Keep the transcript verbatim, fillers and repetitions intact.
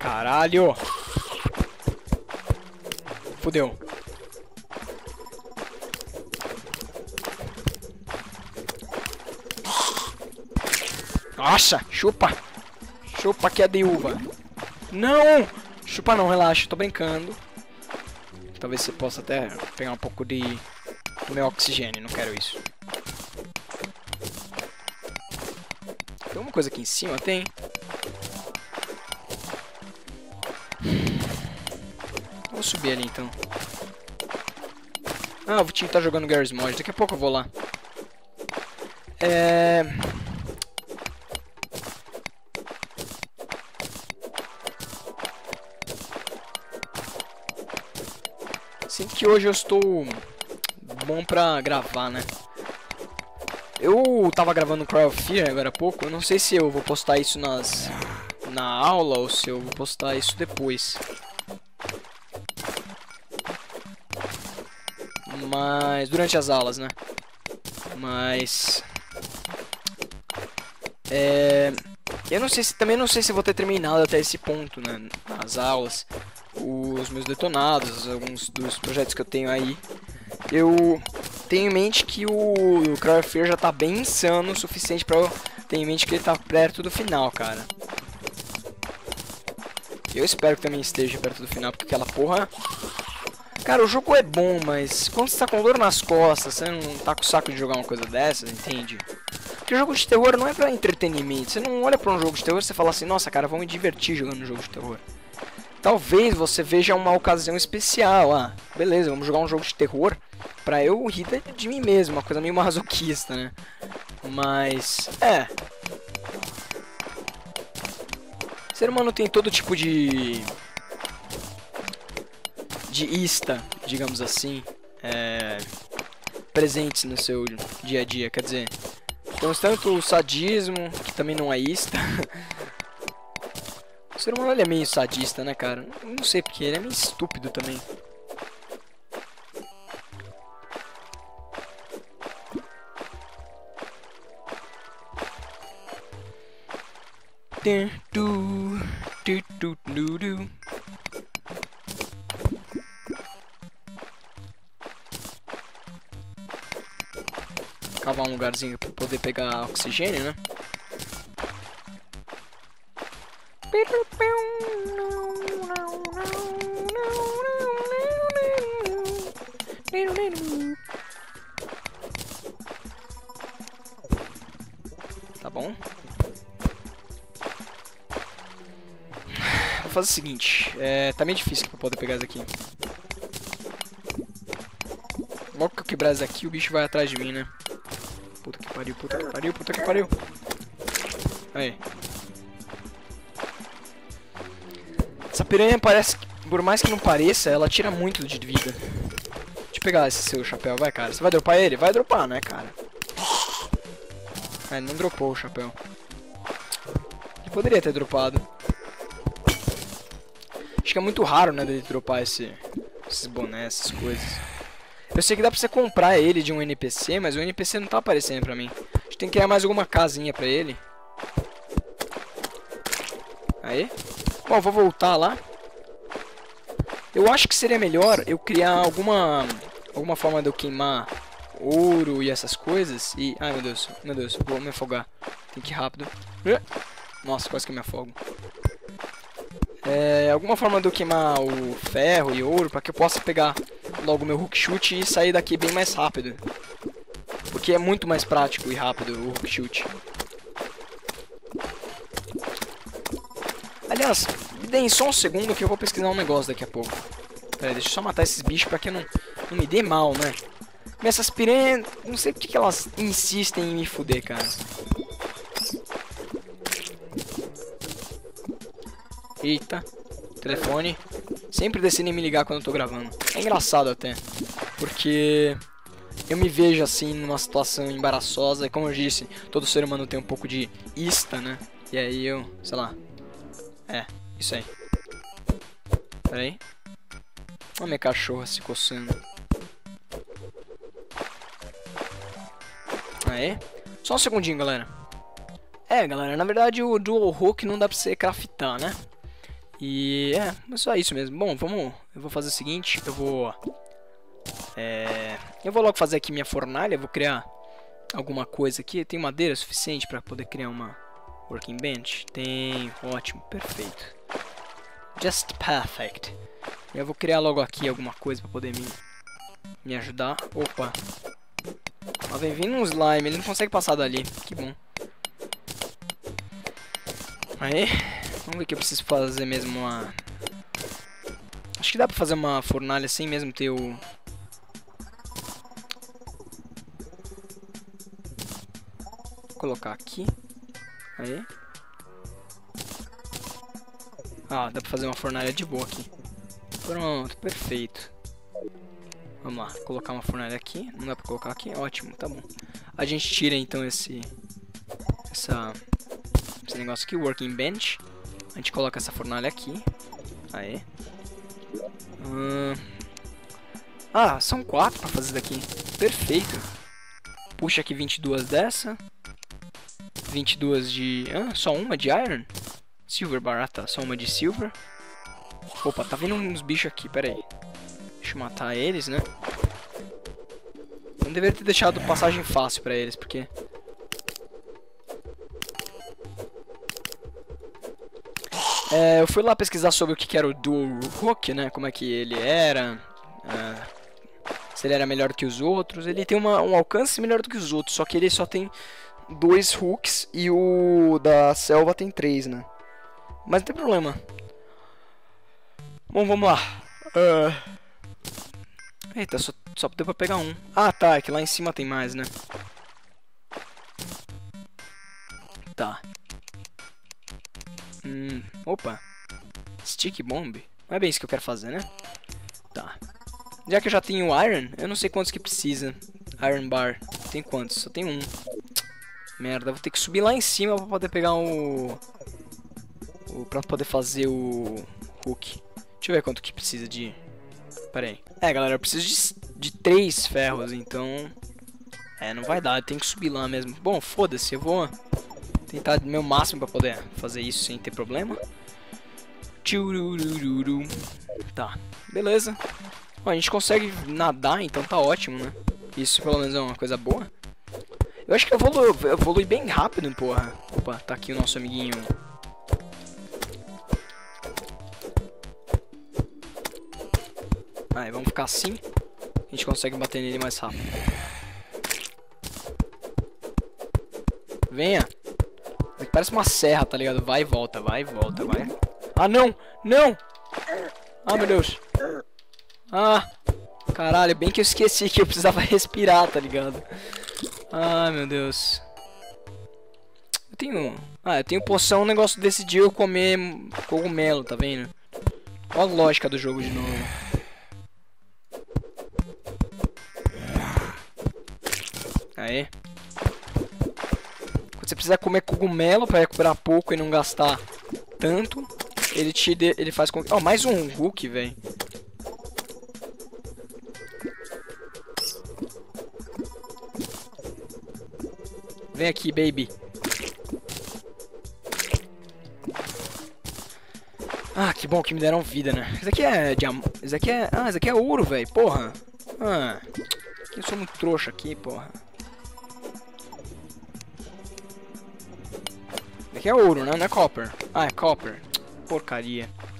Caralho! Fudeu. Nossa, chupa! Chupa que é de uva. Não! Chupa não, relaxa, tô brincando. Talvez você possa até pegar um pouco de do meu oxigênio, não quero isso. Tem alguma coisa aqui em cima? Tem. Vou subir ali então. Ah, o Vitinho tá jogando Garry's Mod, daqui a pouco eu vou lá. É... Sinto que hoje eu estou bom pra gravar, né? Eu tava gravando Cry of Fear agora há pouco. Eu não sei se eu vou postar isso nas, na aula ou se eu vou postar isso depois. Mas durante as aulas, né? Mas é, eu não sei se também não sei se vou ter terminado até esse ponto, né? Nas aulas, os meus detonados, alguns dos projetos que eu tenho aí. Eu tenho em mente que o, o Cry of Fear já tá bem insano o suficiente pra eu ter em mente que ele tá perto do final, cara. Eu espero que também esteja perto do final, porque aquela porra... Cara, o jogo é bom, mas quando você tá com dor nas costas, você não tá com saco de jogar uma coisa dessas, entende? Porque o jogo de terror não é pra entretenimento. Você não olha pra um jogo de terror e você fala assim, nossa, cara, vou me divertir jogando um jogo de terror. Talvez você veja uma ocasião especial. Ah, beleza, vamos jogar um jogo de terror pra eu rir de mim mesmo, uma coisa meio masoquista, né? Mas, é... O ser humano tem todo tipo de... de ista, digamos assim, é... presentes no seu dia a dia, quer dizer... Temos tanto o sadismo, que também não é ista... O ser humano ele é meio sadista, né, cara? Não sei porque, ele é meio estúpido também. Cavar um lugarzinho pra poder pegar oxigênio, né? Tá bom. Vou fazer o seguinte, é, tá meio difícil pra poder pegar isso aqui. Logo que eu quebrar isso aqui, o bicho vai atrás de mim, né? Puta que pariu, puta que pariu, puta que pariu. Aí. Essa piranha parece, por mais que não pareça, ela tira muito de vida. Deixa eu pegar esse seu chapéu, vai, cara. Você vai dropar ele? Vai dropar, né, cara? Ah, ele não dropou o chapéu. Ele poderia ter dropado. Acho que é muito raro, né, dele dropar esse, esses bonés, essas coisas. Eu sei que dá pra você comprar ele de um N P C, mas o N P C não tá aparecendo pra mim. A gente tem que criar mais alguma casinha pra ele. Aí. Bom, vou voltar lá. Eu acho que seria melhor eu criar alguma alguma forma de eu queimar ouro e essas coisas. E... ai, meu Deus, meu Deus, vou me afogar. Tem que ir rápido. Nossa, quase que eu me afogo. É, alguma forma de eu queimar o ferro e ouro para que eu possa pegar logo meu hook shoot e sair daqui bem mais rápido. Porque é muito mais prático e rápido o hook shoot. Aliás, me deem só um segundo que eu vou pesquisar um negócio daqui a pouco. Pera aí, deixa eu só matar esses bichos pra que não, não me dê mal, né? Mas essas piranhas, não sei porque que elas insistem em me fuder, cara. Eita, telefone. Sempre decide me ligar quando eu tô gravando. É engraçado até, porque eu me vejo assim numa situação embaraçosa. E como eu disse, todo ser humano tem um pouco de ista, né? E aí eu, sei lá. É, isso aí. Pera aí. Olha minha cachorra se coçando. Aí. Só um segundinho, galera. É, galera, na verdade o Dual Hook não dá pra você craftar, né? E é, é só isso mesmo. Bom, vamos. Eu vou fazer o seguinte, eu vou. É, eu vou logo fazer aqui minha fornalha, vou criar alguma coisa aqui. Tem madeira suficiente para poder criar uma working bench? Tem, ótimo, perfeito. Just perfect. Eu vou criar logo aqui alguma coisa para poder me, me ajudar. Opa. Ó, vem vindo um slime, ele não consegue passar dali. Que bom. Aí, vamos ver o que eu preciso fazer mesmo uma... Acho que dá pra fazer uma fornalha sem mesmo ter o... Vou colocar aqui. Aí. Ah, dá pra fazer uma fornalha de boa aqui. Pronto, perfeito. Vamos lá, colocar uma fornalha aqui. Não dá pra colocar aqui? Ótimo, tá bom. A gente tira então esse... Essa... Esse negócio aqui, working bench. A gente coloca essa fornalha aqui. Aí. Hum... Ah, são quatro pra fazer daqui. Perfeito. Puxa aqui vinte e duas dessa. vinte e duas de... Ah, só uma de iron? Silver bar, ah, tá. Só uma de silver. Opa, tá vindo uns bichos aqui, pera aí. Deixa eu matar eles, né? Não deveria ter deixado passagem fácil pra eles, porque... É, eu fui lá pesquisar sobre o que era o Dual Hook, né? Como é que ele era. É, se ele era melhor que os outros. Ele tem uma, um alcance melhor do que os outros, só que ele só tem dois hooks e o da selva tem três, né? Mas não tem problema. Bom, vamos lá. Uh... Eita, só, só deu pra pegar um. Ah, tá, é que lá em cima tem mais, né? Tá. Hum, opa. Stick bomb. Não é bem isso que eu quero fazer, né? Tá. Já que eu já tenho iron, eu não sei quantos que precisa. Iron bar. Tem quantos? Só tem um. Merda, vou ter que subir lá em cima pra poder pegar o... o pra poder fazer o... hook. Deixa eu ver quanto que precisa de... Pera aí. É, galera, eu preciso de, de três ferros, então... É, não vai dar, eu tenho que subir lá mesmo. Bom, foda-se, eu vou... tentar o meu máximo pra poder fazer isso sem ter problema. Tchurururu. Tá, beleza. Bom, a gente consegue nadar, então tá ótimo, né? Isso pelo menos é uma coisa boa. Eu acho que eu evolui, eu evolui bem rápido, porra. Opa, tá aqui o nosso amiguinho. Aí, vamos ficar assim. A gente consegue bater nele mais rápido. Venha. Parece uma serra, tá ligado? Vai e volta, vai e volta, vai. Ah, não! Não! Ah, meu Deus. Ah, caralho, bem que eu esqueci que eu precisava respirar, tá ligado? Ah, meu Deus. Eu tenho... Ah, eu tenho poção, um negócio decidiu eu comer cogumelo, tá vendo? Olha a lógica do jogo de novo. Aí. Quando você precisar comer cogumelo pra recuperar pouco e não gastar tanto, ele te de, ele faz com... Ó, oh, mais um hook, velho. Vem aqui, baby. Ah, que bom que me deram vida, né? Isso aqui é diam... Isso aqui é... Ah, isso aqui é ouro, velho. Porra. Ah, eu sou muito trouxa aqui, porra. Isso aqui é ouro, né? Não é copper. Ah, é copper. Porcaria.